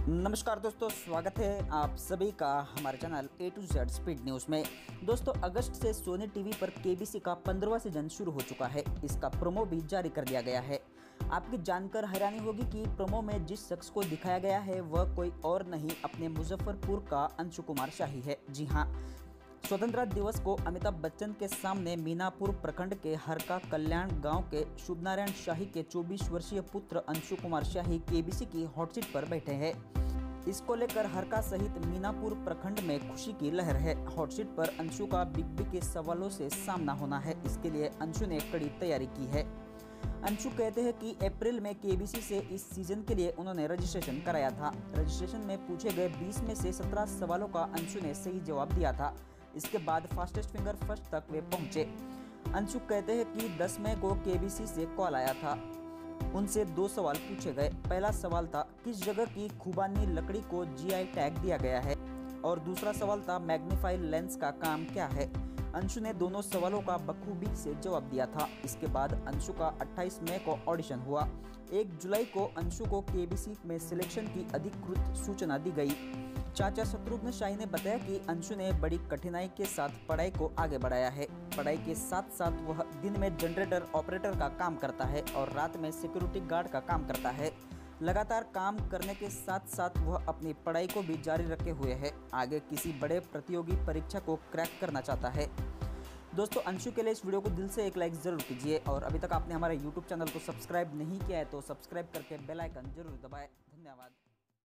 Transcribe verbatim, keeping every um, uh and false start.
नमस्कार दोस्तों, स्वागत है आप सभी का हमारे channel A to Z speed news में। दोस्तों, अगस्त से सोनी टीवी पर केबीसी का पंद्रहवां सीजन शुरू हो चुका है। इसका प्रोमो भी जारी कर दिया गया है। आपकी जानकर हैरानी होगी कि प्रोमो में जिस शख्स को दिखाया गया है वह कोई और नहीं, अपने मुजफ्फरपुर का अंशु कुमार शाही है। जी हाँ, स्वतंत्रता दिवस को अमिताभ बच्चन के सामने मीनापुर प्रखंड के हरका कल्याण गांव के शुभनारायण शाही के चौबीस वर्षीय पुत्र अंशु कुमार शाही केबीसी की हॉट सीट पर बैठे हैं। इसको लेकर हरका सहित मीनापुर प्रखंड में खुशी की लहर है। हॉट सीट पर अंशु का बिग बी के सवालों से सामना होना है। इसके लिए अंशु ने कड़ी तैयारी की है। अंशु कहते हैं कि अप्रैल में केबीसी से इस सीजन के लिए उन्होंने रजिस्ट्रेशन कराया था। रजिस्ट्रेशन में पूछे गए बीस में से सत्रह सवालों का अंशु ने सही जवाब दिया था। इसके बाद फास्टेस्ट फिंगर फर्स्ट तक वे पहुंचे। अंशु कहते हैं कि दस मई को केबीसी से कॉल आया था। उनसे दो सवाल पूछे गए। पहला सवाल था, किस जगह की खुबानी लकड़ी को जीआई टैग दिया गया है, और दूसरा सवाल था, मैग्नीफाई लेंस का काम क्या है। अंशु ने दोनों सवालों का बखूबी से जवाब दिया था। इसके बाद अंशु का अट्ठाईस मई को ऑडिशन हुआ। एक जुलाई को अंशु को केबीसी में सिलेक्शन की अधिकृत सूचना दी गई। चाचा शत्रुघ्न शाही ने बताया कि अंशु ने बड़ी कठिनाई के साथ पढ़ाई को आगे बढ़ाया है। पढ़ाई के साथ साथ वह दिन में जनरेटर ऑपरेटर का काम करता है और रात में सिक्योरिटी गार्ड का काम करता है। लगातार काम करने के साथ साथ वह अपनी पढ़ाई को भी जारी रखे हुए है। आगे किसी बड़े प्रतियोगी परीक्षा को क्रैक करना चाहता है। दोस्तों, अंशु के लिए इस वीडियो को दिल से एक लाइक जरूर कीजिए, और अभी तक आपने हमारे यूट्यूब चैनल को सब्सक्राइब नहीं किया है तो सब्सक्राइब करके बेल आइकन जरूर दबाएं। धन्यवाद।